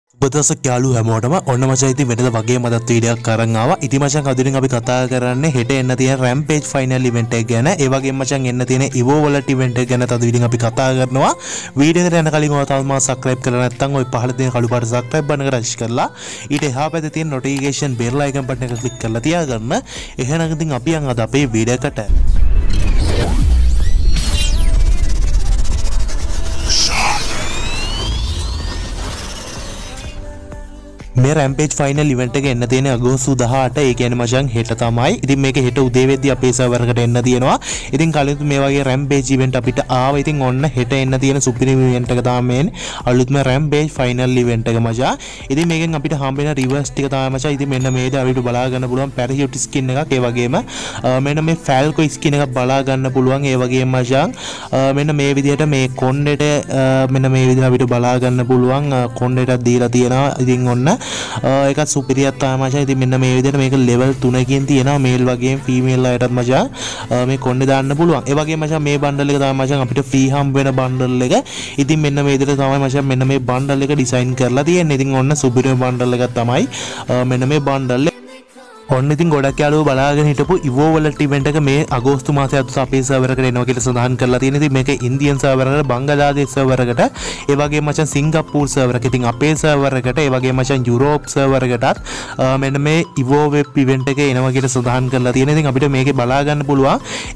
උපදේශ යාළු හැමෝටම ඔන්න මචං ඉතින් වෙනද වගේ මදත් වීඩියෝක් අරන් ආවා. ඉතින් මචං අදින් අපි කතා කරන්නේ හෙට එන්න තියෙන රැම්පේජ් ෆයිනල් ඉවෙන්ට් එක ගැන. ඒ වගේම මචං එන්න තියෙන ඉවෝ වලට ඉවෙන්ට් එක ගැන තද විදිහින් අපි කතා කරනවා. වීඩියෝ එකට යන කලින් ඔයාලා තාම සබ්ස්ක්‍රයිබ් කරලා නැත්නම් ওই පහළ තියෙන කළු පාට සබ්ස්ක්‍රයිබ් බටන් එක රජ් කරලා ඊට එහා පැත්තේ තියෙන නොටිෆිකේෂන් බෙල් අයිකන් බටන් එක ක්ලික් කරලා තියාගන්න. එහෙනම් ඉතින් අපි යන් අද අපේ වීඩියෝ එකට. මේ රැම්පේජ් ෆයිනල් ඉවෙන්ට් එක එන්න තියෙන්නේ අගෝස්තු 18. ඒ කියන්නේ මචං හෙට තමයි. ඉතින් මේක හෙට උදේ වෙද්දී අපේ සර්වර් එකට එන්න තියෙනවා. ඉතින් කලින් මේ වගේ රැම්පේජ් ඉවෙන්ට් අපිට ආවා. ඉතින් ඔන්න හෙට එන්න තියෙන සුපිරිම ඉවෙන්ට් එක තමයි මේ අලුත්ම රැම්පේජ් ෆයිනල් ඉවෙන්ට් එක මචං. ඉතින් මේකෙන් අපිට හම්බ වෙන රිවර්ස් ටික තමයි මචං. ඉතින් මෙන්න මේද අපිට බලා ගන්න පුළුවන් පැරෂූට් ස්කින් එකක්. ඒ වගේම මෙන්න මේ ෆැල්කෝ ස්කින් එකක් බලා ගන්න පුළුවන්. ඒ වගේම මචං මෙන්න මේ විදිහට මේ කොණ්ඩෙට මෙන්න මේ විදිහට අපිට බලා ගන්න පුළුවන් කොණ්ඩෙටක් දීලා තියෙනවා. ඉතින් ඔන්න ඒකත් සුපිරියක් තමයි මචං. ඉතින් මෙන්න මේ විදිහට මේක ලෙවල් 3කින් තියෙනවා. මේල් වගේම ෆීමේල් අයටත් මචං මේ කොණ්ඩේ දාන්න පුළුවන්. ඒ වගේම මචං මේ බණ්ඩල් එක තමයි මචං අපිට ෆ්‍රී හම්බ වෙන බණ්ඩල් එක. ඉතින් මෙන්න මේ විදිහට තමයි මචං මෙන්න මේ බණ්ඩල් එක ඩිසයින් කරලා තියෙන්නේ. ඉතින් ඔන්න සුපිරිම බණ්ඩල් එකක් තමයි මෙන්න මේ බණ්ඩල් එක. ඔන්න ඉතින් ගොඩක් යාළුවෝ බලාගෙන හිටපු ඉවෝ වලට ඉවෙන්ට් එක මේ අගෝස්තු මාසයේ අතුස අපේ සර්වර් එකට එනවා කියලා සඳහන් කරලා තියෙනවා. ඉතින් මේක ඉන්දියන් සර්වර් එකට, බංගලාදේශ සර්වර් එකට, ඒ වගේම මචං සිංගප්පූර් සර්වර් එකට, ඉතින් අපේ සර්වර් එකට, ඒ වගේම මචං යුරෝප් සර්වර් එකටත් මෙන්න මේ ඉවෝ වෙබ් ඉවෙන්ට් එක එනවා කියලා සඳහන් කරලා තියෙනවා. ඉතින් අපිට මේකේ බලා ගන්න පුළුවන්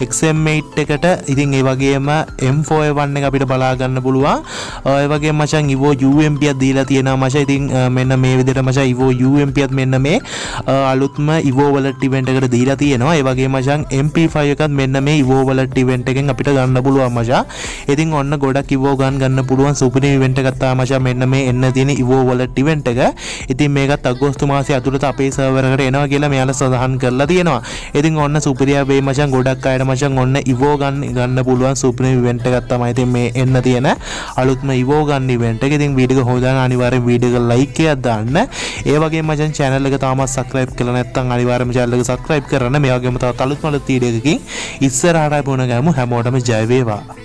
XM8 එකට, ඉතින් ඒ වගේම M4A1 එක අපිට බලා ගන්න පුළුවන්. ඒ වගේම මචං ඉවෝ UMP එකක් දීලා තියෙනවා මචං. ඉතින් මෙන්න මේ විදිහට මචං ඉවෝ UMP එකත් මෙන්න මේ අලුත්ම ඉවෝ වලට ඉවෙන්ට් එකට දීලා තියෙනවා. ඒ වගේම මචං MP5 එකත් මෙන්න මේ ඉවෝ වලට ඉවෙන්ට් එකෙන් අපිට ගන්න පුළුවන් මචං. ඉතින් ඔන්න ගොඩක් ඉවෝ ගන්න පුළුවන් සුපිරි ඉවෙන්ට් එකක් තමයි මචං මෙන්න මේ එන්න තියෙන ඉවෝ වලට ඉවෙන්ට් එක. ඉතින් මේකත් අගෝස්තු මාසයේ අතුලත අපේ සර්වර් එකට එනවා කියලා මෙයාලා සඳහන් කරලා තියෙනවා. ඉතින් ඔන්න සුපිරියා වේ මචං. ගොඩක් අයට මචං ඔන්න ඉවෝ ගන්න පුළුවන් සුපිරි ඉවෙන්ට් එකක් තමයි ඉතින් මේ එන්න තියෙන අලුත්ම ඉවෝ ගන්න ඉවෙන්ට් එක. ඉතින් වීඩියෝ එක හොයදාන අනිවාර්යෙන් වීඩියෝ එක ලයික් එකක් දාන්න. ඒ වගේම මචං channel එක තාමත් subscribe කරලා නැත්නම් අනිවාර්යයෙන්ම channel එක subscribe කරන්න. මේ වගේම තවත් අලුත් වීඩියෝ එකකින් ඉස්සරහට ආපු වෙන ගමු. හැමෝටම ජය වේවා.